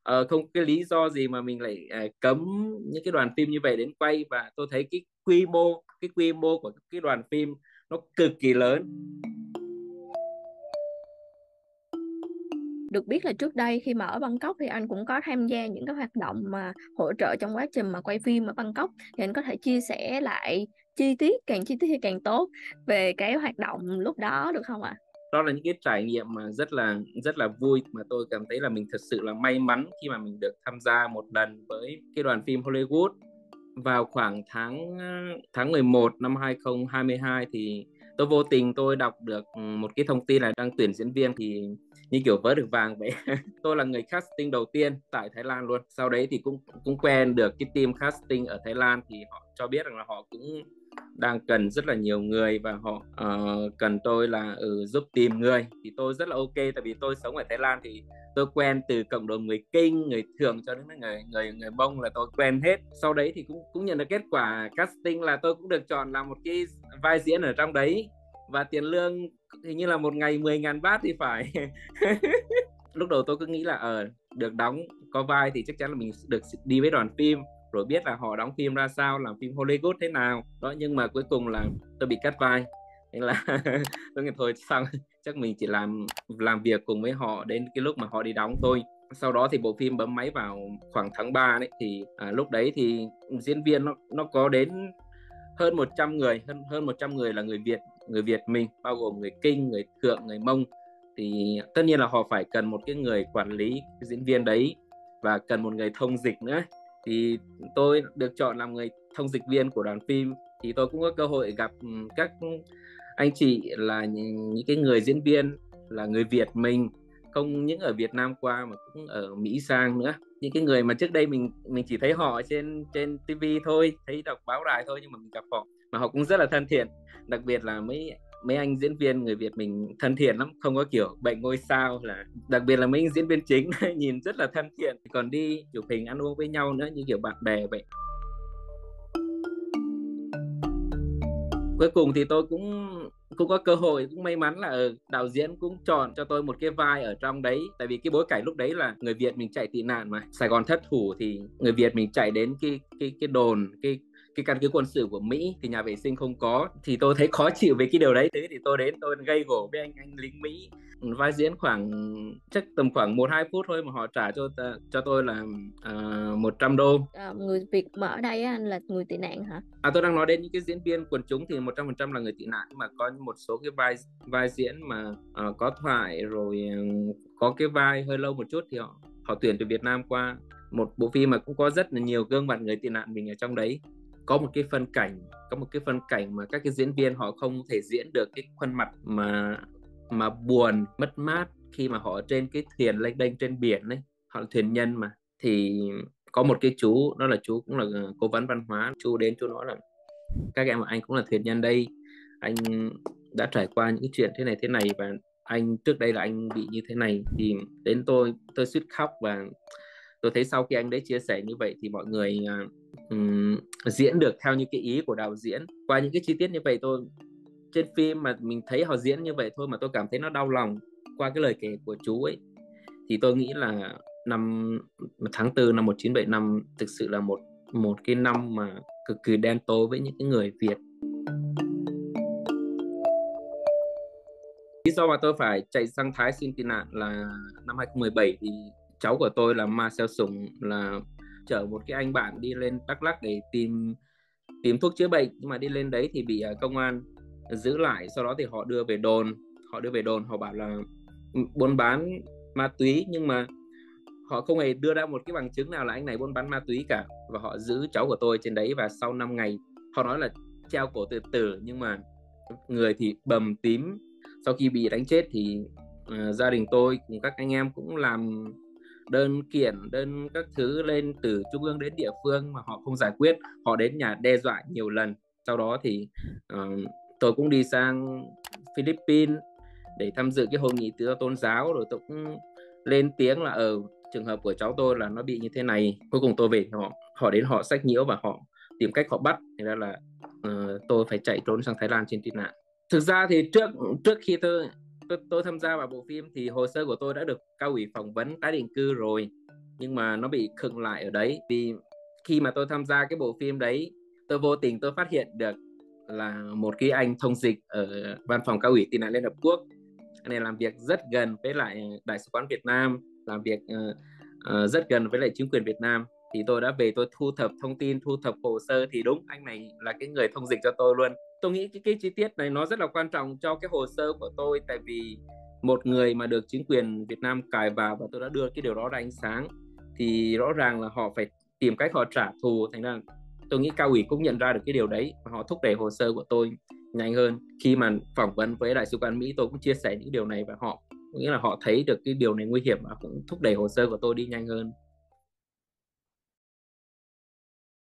không cái lý do gì mà mình lại cấm những cái đoàn phim như vậy đến quay. Và tôi thấy cái quy mô của cái đoàn phim nó cực kỳ lớn. Được biết là trước đây khi mà ở Bangkok thì anh cũng có tham gia những cái hoạt động mà hỗ trợ trong quá trình mà quay phim ở Bangkok, thì anh có thể chia sẻ lại chi tiết thì càng tốt về cái hoạt động lúc đó được không ạ? Đó là những cái trải nghiệm mà rất là vui, mà tôi cảm thấy là mình thật sự là may mắn khi mà mình được tham gia một lần với cái đoàn phim Hollywood. Vào khoảng tháng 11 năm 2022 thì tôi vô tình tôi đọc được một cái thông tin là đang tuyển diễn viên, thì như kiểu vớ được vàng vậy. Tôi là người casting đầu tiên tại Thái Lan luôn. Sau đấy thì cũng cũng quen được cái team casting ở Thái Lan, thì họ cho biết rằng là họ cũng đang cần rất là nhiều người, và họ cần tôi là giúp tìm người. Thì tôi rất là ok, tại vì tôi sống ở Thái Lan thì tôi quen từ cộng đồng người Kinh, người Thường cho đến người người người Mông là tôi quen hết. Sau đấy thì cũng nhận được kết quả casting là tôi cũng được chọn làm một cái vai diễn ở trong đấy, và tiền lương hình như là một ngày 10.000 baht thì phải. Lúc đầu tôi cứ nghĩ là được đóng có vai thì chắc chắn là mình được đi với đoàn phim, rồi biết là họ đóng phim ra sao, làm phim Hollywood thế nào đó. Nhưng mà cuối cùng là tôi bị cắt vai, nên là tôi nghĩ thôi xong, chắc mình chỉ làm việc cùng với họ đến cái lúc mà họ đi đóng thôi. Sau đó thì bộ phim bấm máy vào khoảng tháng 3 đấy, thì lúc đấy thì diễn viên nó có đến hơn 100 người, hơn 100 người là người Việt mình, bao gồm người Kinh, người Thượng, người Mông. Thì tất nhiên là họ phải cần một cái người quản lý cái diễn viên đấy, và cần một người thông dịch nữa. Thì tôi được chọn làm người thông dịch viên của đoàn phim. Thì tôi cũng có cơ hội gặp các anh chị là những cái người diễn viên là người Việt mình, không những ở Việt Nam qua mà cũng ở Mỹ sang nữa. Những cái người mà trước đây mình chỉ thấy họ trên trên TV thôi, thấy đọc báo đài thôi, nhưng mà mình gặp họ mà họ cũng rất là thân thiện. Đặc biệt là mấy mấy anh diễn viên người Việt mình thân thiện lắm, không có kiểu bệnh ngôi sao, là đặc biệt là mấy anh diễn viên chính nhìn rất là thân thiện, còn đi chụp hình ăn uống với nhau nữa như kiểu bạn bè vậy. Cuối cùng thì tôi cũng cũng có cơ hội, cũng may mắn là đạo diễn cũng chọn cho tôi một cái vai ở trong đấy. Tại vì cái bối cảnh lúc đấy là người Việt mình chạy tị nạn mà Sài Gòn thất thủ, thì người Việt mình chạy đến cái đồn, cái căn cứ quân sự của Mỹ, thì nhà vệ sinh không có, thì tôi thấy khó chịu về cái điều đấy. Thế thì tôi đến tôi gây gổ với anh lính Mỹ. Vai diễn chắc tầm khoảng 1-2 phút thôi mà họ trả cho tôi là 100 đô. Người Việt mà ở đây á, anh là người tị nạn hả? Tôi đang nói đến những cái diễn viên quần chúng thì 100% là người tị nạn, nhưng mà có một số cái vai vai diễn mà có thoại rồi, có cái vai hơi lâu một chút thì họ tuyển từ Việt Nam qua. Một bộ phim mà cũng có rất là nhiều gương mặt người tị nạn mình ở trong đấy. Có một cái phân cảnh mà các cái diễn viên họ không thể diễn được cái khuôn mặt mà buồn mất mát khi mà họ trên cái thuyền lênh đênh trên biển đấy. Họ là thuyền nhân mà. Thì có một cái chú, đó là chú cũng là cố vấn văn hóa, chú đến chú nói là các em, anh cũng là thuyền nhân đây, anh đã trải qua những cái chuyện thế này, và anh trước đây là anh bị như thế này. Thì đến tôi suýt khóc. Và tôi thấy sau khi anh đấy chia sẻ như vậy thì mọi người diễn được theo như cái ý của đạo diễn. Qua những cái chi tiết như vậy, tôi trên phim mà mình thấy họ diễn như vậy thôi mà tôi cảm thấy nó đau lòng qua cái lời kể của chú ấy. Thì tôi nghĩ là năm tháng 4 năm 1975 thực sự là một một cái năm mà cực kỳ đen tối với những cái người Việt. Lý do mà tôi phải chạy sang Thái xin tị nạn là năm 2017 thì cháu của tôi là Ma Xeo Sùng là chở một cái anh bạn đi lên Đắk Lắk để tìm tìm thuốc chữa bệnh, nhưng mà đi lên đấy thì bị công an giữ lại. Sau đó thì họ đưa về đồn, họ bảo là buôn bán ma túy, nhưng mà họ không hề đưa ra một cái bằng chứng nào là anh này buôn bán ma túy cả. Và họ giữ cháu của tôi trên đấy, và sau 5 ngày họ nói là treo cổ tự tử, nhưng mà người thì bầm tím. Sau khi bị đánh chết thì gia đình tôi cùng các anh em cũng làm đơn các thứ lên từ trung ương đến địa phương mà họ không giải quyết. Họ đến nhà đe dọa nhiều lần. Sau đó thì tôi cũng đi sang Philippines để tham dự cái hội nghị tự do tôn giáo, rồi tôi cũng lên tiếng là ở trường hợp của cháu tôi là nó bị như thế này. Cuối cùng tôi về, họ đến họ xách nhiễu và họ tìm cách họ bắt. Thế ra là tôi phải chạy trốn sang Thái Lan trên tị nạn. Thực ra thì trước trước khi tôi tham gia vào bộ phim thì hồ sơ của tôi đã được Cao ủy phỏng vấn tái định cư rồi, nhưng mà nó bị khựng lại ở đấy. Vì khi mà tôi tham gia cái bộ phim đấy, tôi vô tình tôi phát hiện được là một cái anh thông dịch ở văn phòng cao ủy tị nạn Liên Hợp Quốc. Anh này làm việc rất gần với lại Đại sứ quán Việt Nam, làm việc rất gần với lại chính quyền Việt Nam. Thì tôi đã về tôi thu thập thông tin, thu thập hồ sơ, thì đúng anh này là cái người thông dịch cho tôi luôn. Tôi nghĩ cái chi tiết này nó rất là quan trọng cho cái hồ sơ của tôi, tại vì một người mà được chính quyền Việt Nam cài vào và tôi đã đưa cái điều đó ra ánh sáng thì rõ ràng là họ phải tìm cách họ trả thù. Thành ra tôi nghĩ cao ủy cũng nhận ra được cái điều đấy và họ thúc đẩy hồ sơ của tôi nhanh hơn. Khi mà phỏng vấn với Đại sứ quán Mỹ, tôi cũng chia sẻ những điều này và họ nghĩa là họ thấy được cái điều này nguy hiểm và cũng thúc đẩy hồ sơ của tôi đi nhanh hơn.